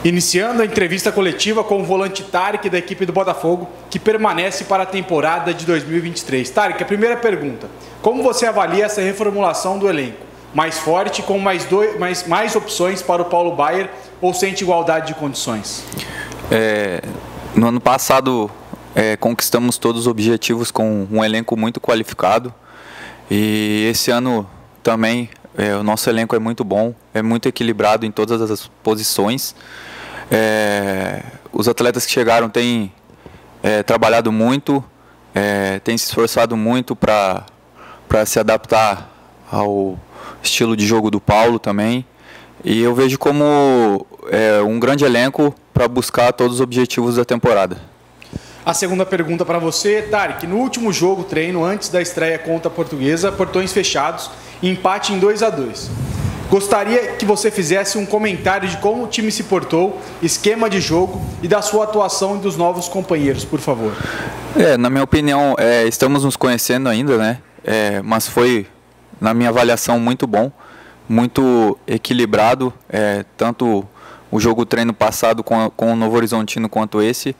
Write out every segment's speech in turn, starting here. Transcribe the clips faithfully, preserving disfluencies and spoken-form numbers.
Iniciando a entrevista coletiva com o volante Tarek da equipe do Botafogo, que permanece para a temporada de dois mil e vinte e três. Tarek, a primeira pergunta: como você avalia essa reformulação do elenco? Mais forte, com mais, dois, mais, mais opções para o Paulo Baier, ou sente igualdade de condições? É, no ano passado é, conquistamos todos os objetivos com um elenco muito qualificado, e esse ano também é, o nosso elenco é muito bom, é muito equilibrado em todas as posições. É, os atletas que chegaram têm é, trabalhado muito, é, têm se esforçado muito para para se adaptar ao estilo de jogo do Paulo também, e eu vejo como é, um grande elenco para buscar todos os objetivos da temporada. A segunda pergunta para você, Tarek: no último jogo treino, antes da estreia contra a Portuguesa, portões fechados, empate em dois a dois. Gostaria que você fizesse um comentário de como o time se portou, esquema de jogo e da sua atuação e dos novos companheiros, por favor. É, na minha opinião, é, estamos nos conhecendo ainda, né? É, mas foi, na minha avaliação, muito bom, muito equilibrado, é, tanto o jogo treino passado com, com o Novo Horizontino quanto esse,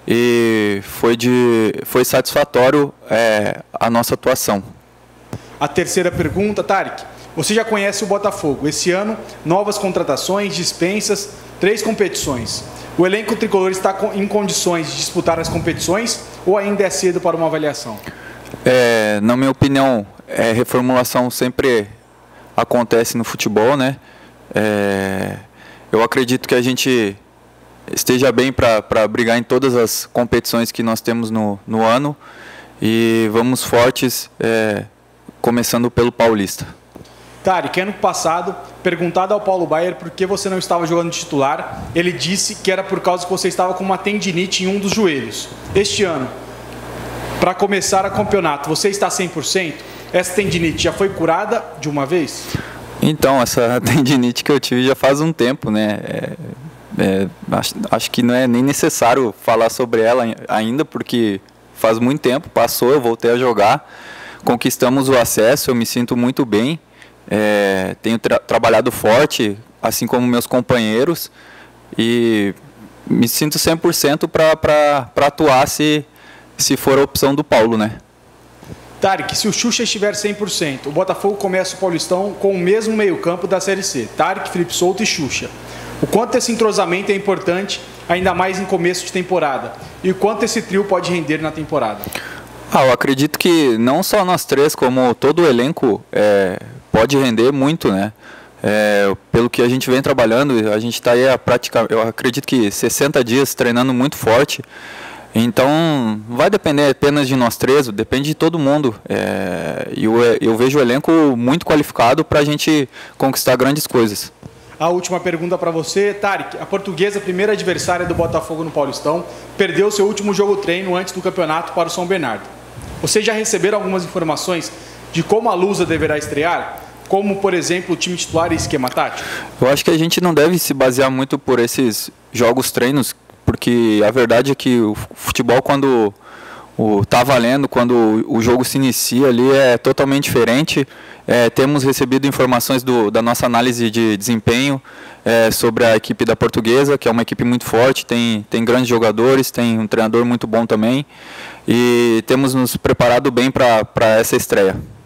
e foi, de, foi satisfatório é, a nossa atuação. A terceira pergunta, Tarek: você já conhece o Botafogo. Esse ano, novas contratações, dispensas, três competições. O elenco tricolor está em condições de disputar as competições ou ainda é cedo para uma avaliação? É, na minha opinião, é, reformulação sempre acontece no futebol, né? É, eu acredito que a gente esteja bem para brigar em todas as competições que nós temos no, no ano, e vamos fortes, é, começando pelo Paulista. Tarek, ano passado, perguntado ao Paulo Baier por que você não estava jogando titular, ele disse que era por causa que você estava com uma tendinite em um dos joelhos. Este ano, para começar o campeonato, você está cem por cento? Essa tendinite já foi curada de uma vez? Então, essa tendinite que eu tive já faz um tempo, né? É, é, acho, acho que não é nem necessário falar sobre ela ainda, porque faz muito tempo, passou, eu voltei a jogar, conquistamos o acesso, eu me sinto muito bem, é, tenho tra trabalhado forte, assim como meus companheiros, e me sinto cem por cento para atuar se, se for a opção do Paulo, né? Tarek, se o Xuxa estiver cem por cento, o Botafogo começa o Paulistão com o mesmo meio-campo da Série C: Tarek, Felipe Souto e Xuxa. O quanto esse entrosamento é importante, ainda mais em começo de temporada, e o quanto esse trio pode render na temporada? Ah, eu acredito que não só nós três, como todo o elenco é, pode render muito, né? É, pelo que a gente vem trabalhando, a gente está aí a prática, eu acredito que sessenta dias treinando muito forte. Então, vai depender apenas de nós três, depende de todo mundo. É, eu, eu vejo o elenco muito qualificado para a gente conquistar grandes coisas. A última pergunta para você, Tarek: a Portuguesa, primeira adversária do Botafogo no Paulistão, perdeu seu último jogo treino antes do campeonato para o São Bernardo. Vocês já receberam algumas informações de como a Lusa deverá estrear? Como, por exemplo, o time titular e esquema tático? Eu acho que a gente não deve se basear muito por esses jogos treinos, porque a verdade é que o futebol, quando está valendo, quando o jogo se inicia ali, é totalmente diferente. É, temos recebido informações do, da nossa análise de desempenho é, sobre a equipe da Portuguesa, que é uma equipe muito forte, tem, tem grandes jogadores, tem um treinador muito bom também, e temos nos preparado bem para essa estreia.